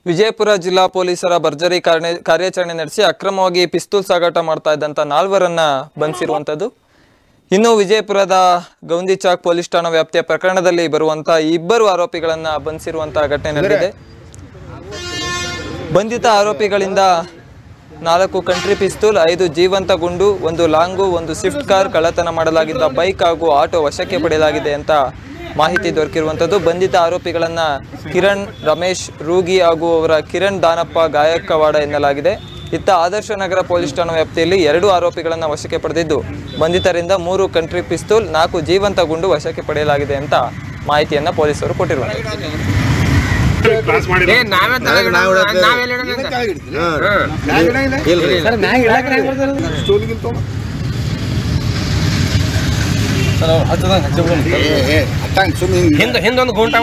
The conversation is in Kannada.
ವಿಜಯಪುರ ಜಿಲ್ಲಾ ಪೊಲೀಸರ ಭರ್ಜರಿ ಕಾರ್ಯಾಚರಣೆ ನಡೆಸಿ ಅಕ್ರಮವಾಗಿ ಪಿಸ್ತೂಲ್ ಸಾಗಾಟ ಮಾಡ್ತಾ ಇದ್ದಂತ 4ವರನ್ನ ಬಂಧಿಸಿರುವಂತದ್ದು. ಇನ್ನು ವಿಜಯಪುರದ ಗೌಂದಿಚಾಕ್ ಪೊಲೀಸ್ ಠಾಣಾ ವ್ಯಾಪ್ತಿಯ ಪ್ರಕರಣದಲ್ಲಿ ಬರುವಂತ 2 ಆರೋಪಿಗಳನ್ನ ಬಂಧಿಸಿರುವಂತ ಘಟನೆ ನಡೆದಿದೆ. ಬಂಧಿತ ಆರೋಪಿಗಳಿಂದ 4 ಕಂಟ್ರಿ ಪಿಸ್ತೂಲ್, 5 ಜೀವಂತ ಗುಂಡು, 1 ಲಾಂಗು, 1 ಸ್ವಿಫ್ಟ್ ಕಾರ್, ಕಳ್ಳತನ ಮಾಡಲಾಗಿದ್ದ ಬೈಕ್ ಹಾಗೂ ಆಟೋ ವಶಕ್ಕೆ ಪಡೆಯಲಾಗಿದೆ ಅಂತ ಮಾಹಿತಿ ದೊರಕಿರುವಂತದ್ದು. ಬಂಧಿತ ಆರೋಪಿಗಳನ್ನ ಕಿರಣ್ ರಮೇಶ್ ರೂಗಿ ಹಾಗೂ ಅವರ ಕಿರಣ್ ದಾನಪ್ಪ ಗಾಯಕವಾಡ ಎನ್ನಲಾಗಿದೆ. ಇತ್ತ ಆದರ್ಶ ನಗರ ಪೊಲೀಸ್ ಠಾಣಾ ವ್ಯಾಪ್ತಿಯಲ್ಲಿ 2 ಆರೋಪಿಗಳನ್ನ ವಶಕ್ಕೆ ಪಡೆದಿದ್ದು ಬಂಧಿತರಿಂದ 3 ಕಂಟ್ರಿ ಪಿಸ್ತೂಲ್, 4 ಜೀವಂತ ಗುಂಡು ವಶಕ್ಕೆ ಪಡೆಯಲಾಗಿದೆ ಅಂತ ಮಾಹಿತಿಯನ್ನ ಪೊಲೀಸರು ಕೊಟ್ಟಿರುವಂತದ್ದು. ಹಿಂದೊಂದು ಗೂಂಟ